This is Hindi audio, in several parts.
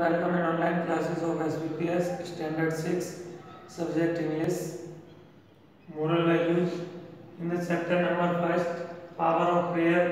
welcome in online classes of SBPS Standard 6 subject English moral values in the chapter number 1 power of prayer.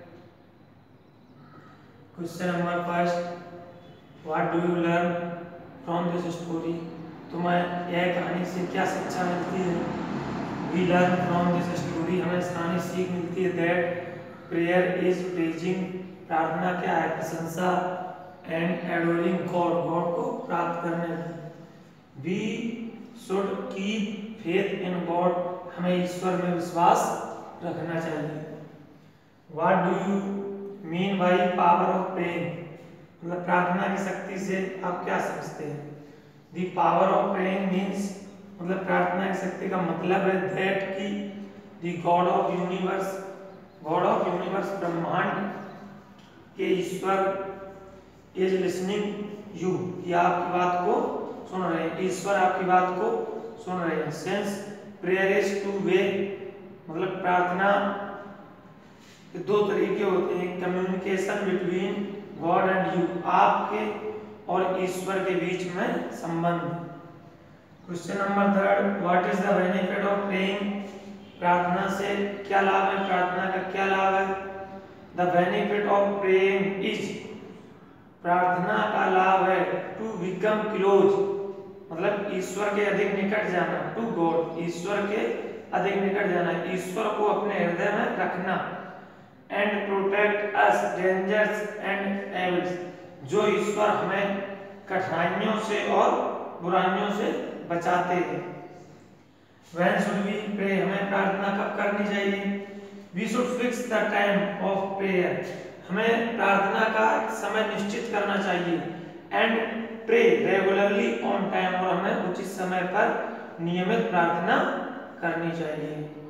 Question number 1 what do you learn from this story? तुम्हें यह कहानी से क्या शिक्षा मिलती है? We learn from this story हमें इस कहानी से सीख मिलती है that prayer is praising प्रार्थना क्या है? प्रशंसा and adoring God को प्राप्त करने की। We should keep faith in God हमें ईश्वर में विश्वास रखना चाहिए। What do you mean by power of praying? मतलब प्रार्थना की शक्ति से आप क्या समझते हैं? The power of praying means मतलब प्रार्थना की शक्ति का मतलब है that कि the God of universe ब्रह्मांड के ईश्वर is listening you कि आपकी बात को सुन रहे हैं, ईश्वर आपकी बात को सुन रहे हैं। Since prayer is two way मतलब प्रार्थना के दो तरीके होते हैं, communication between God and you आपके और ईश्वर के बीच में संबंध। Question number 3 what is the benefit of praying? प्रार्थना से क्या लाभ है? प्रार्थना का क्या लाभ है? The benefit of praying is प्रार्थना का लाभ है टू बिकम क्लोज मतलब ईश्वर के अधिक निकट जाना, टू गॉड ईश्वर के अधिक निकट जाना, ईश्वर को अपने हृदय में रखना, and protect us dangers and evils जो ईश्वर हमें कठिनाइयों से और बुराइयों से बचाते हैं। When should we pray? हमें प्रार्थना कब करनी चाहिए? We should fix the time of prayer. हमें प्रार्थना का समय निश्चित करना चाहिए। And pray regularly on time और हमें उचित समय पर नियमित प्रार्थना करनी चाहिए।